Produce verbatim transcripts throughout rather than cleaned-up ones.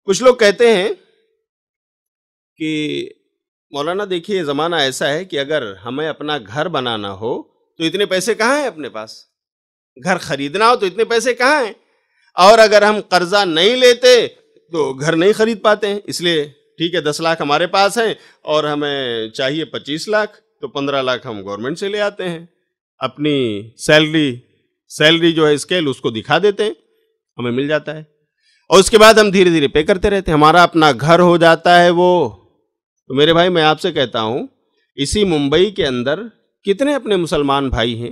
کچھ لوگ کہتے ہیں کہ مولانا دیکھیے زمانہ ایسا ہے کہ اگر ہمیں اپنا گھر بنانا ہو تو اتنے پیسے کہاں ہیں اپنے پاس، گھر خریدنا ہو تو اتنے پیسے کہاں ہیں، اور اگر ہم قرضہ نہیں لیتے تو گھر نہیں خرید پاتے ہیں، اس لیے ٹھیک ہے دس لاکھ ہمارے پاس ہیں اور ہمیں چاہیے پچیس لاکھ، تو پندرہ لاکھ ہم گورنمنٹ سے لے آتے ہیں، اپنی سیلری سیلری جو ہے اسکیل اس کو دکھا دیتے ہیں، ہمیں مل جاتا ہے، اور اس کے بعد ہم دھیرے دھیرے پے کرتے رہتے ہیں، ہمارا اپنا گھر ہو جاتا ہے وہ۔ تو میرے بھائی میں آپ سے کہتا ہوں، اسی ممبئی کے اندر کتنے اپنے مسلمان بھائی ہیں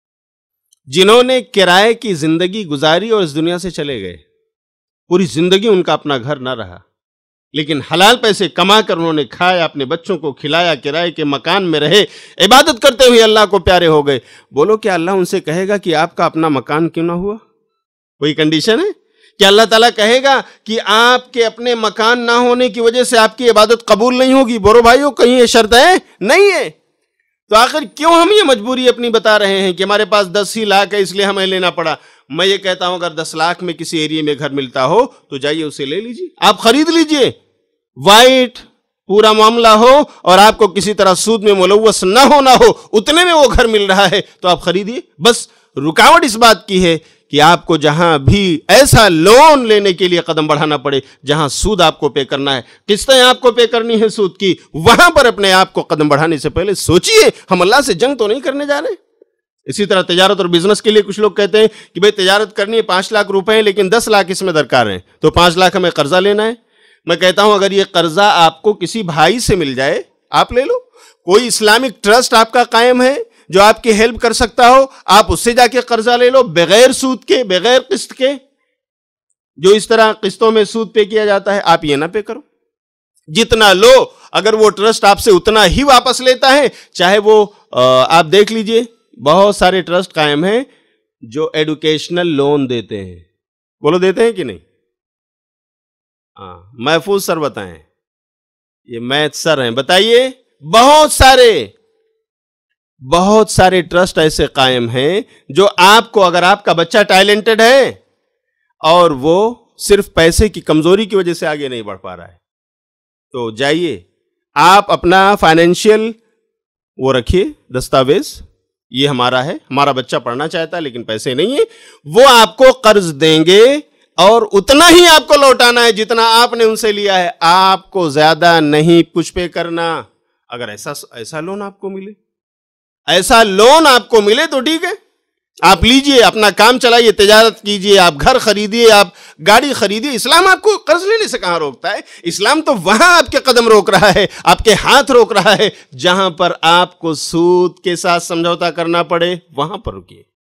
جنہوں نے کرائے کی زندگی گزاری اور اس دنیا سے چلے گئے، پوری زندگی ان کا اپنا گھر نہ رہا، لیکن حلال پیسے کما کر انہوں نے کھایا، اپنے بچوں کو کھلایا، کرائے کے مکان میں رہے، عبادت کرتے ہوئے اللہ کو پیارے ہو گئے۔ بولو کیا اللہ ان سے کہے گا کہ آپ کا اپنا مکان کیوں نہ ہوا؟ کوئی کنڈیشن ہے کہ اللہ تعالیٰ کہے گا کہ آپ کے اپنے مکان نہ ہونے کی وجہ سے آپ کی عبادت قبول نہیں ہوگی؟ بولو بھائیو کہیں یہ شرط ہے؟ نہیں ہے۔ تو آخر کیوں ہم یہ مجبوری اپنی بتا رہے ہیں کہ ہمارے پاس دس ہی لاکھ ہے اس لیے ہمیں لینا پڑا؟ میں یہ کہتا ہوں اگر دس لاکھ میں کسی ایریے میں گھر ملتا ہو تو جائیے اسے لے لیجیے، آپ خرید لیجیے، وائٹ پورا معاملہ ہو اور آپ کو کسی طرح سود میں ملوث نہ ہونا ہو، اتنے میں وہ گھر مل رہا ہے تو آپ خریدیے۔ بس رکاوٹ اس بات کی ہے کہ آپ کو جہاں بھی ایسا لون لینے کے لیے قدم بڑھانا پڑے جہاں سود آپ کو پے کرنا ہے، قسطیں آپ کو پے کرنی ہے سود کی، وہاں پر اپنے آپ کو قدم بڑھانے سے پہلے سوچئے ہم اللہ سے جنگ تو نہیں کرنے جا رہے۔ اسی طرح تجارت اور بزنس کے لیے کچھ لوگ کہتے ہیں کہ بھئی تجارت کرنی ہے پانچ لاکھ روپے ہیں لیکن دس لاکھ اس میں درکار ہیں، تو پانچ لاکھ ہمیں قرضہ لینا ہے۔ میں کہتا ہوں اگر یہ قرضہ آپ کو کسی بھائی سے مل جائے آپ لے لو، کوئی اسلامک ٹرسٹ آپ کا قائم ہے جو آپ کی ہیلپ کر سکتا ہو، آپ اس سے جا کے قرضہ لے لو بغیر سود کے، بغیر قسط کے، جو اس طرح قسطوں میں سود پے کیا جاتا ہے آپ یہ نہ پے کرو، جتنا لو اگر وہ ٹرسٹ آپ سے اتنا ہی واپس لیتا ہے، چاہے وہ آپ دیکھ لیجئے بہت سارے ٹرسٹ قائم ہیں جو ایڈوکیشنل لون دیتے ہیں، بولو دیتے ہیں کہ نہیں؟ ہاں محفوظ سر بتائیں، یہ میتھ سر ہیں، بتائیے۔ بہت سارے بہت سارے ٹرسٹ ایسے قائم ہیں جو آپ کو اگر آپ کا بچہ ٹیلنٹڈ ہے اور وہ صرف پیسے کی کمزوری کی وجہ سے آگے نہیں بڑھ پا رہا ہے تو جائیے آپ اپنا فائنینشیل وہ رکھیے دستاویز، یہ ہمارا ہے، ہمارا بچہ پڑھنا چاہتا ہے لیکن پیسے نہیں ہیں، وہ آپ کو قرض دیں گے اور اتنا ہی آپ کو لوٹانا ہے جتنا آپ نے ان سے لیا ہے، آپ کو زیادہ نہیں کچھ پے کرنا۔ اگر ایسا ایسا لون آپ کو ملے ایسا لون آپ کو ملے تو ٹھیک ہے، آپ لیجئے، اپنا کام چلائیے، تجارت کیجئے، آپ گھر خریدیے، آپ گاڑی خریدیے۔ اسلام آپ کو قرض لینے سے کہاں روکتا ہے؟ اسلام تو وہاں آپ کے قدم روک رہا ہے، آپ کے ہاتھ روک رہا ہے جہاں پر آپ کو سود کے ساتھ سمجھوتا کرنا پڑے، وہاں پر رکیے۔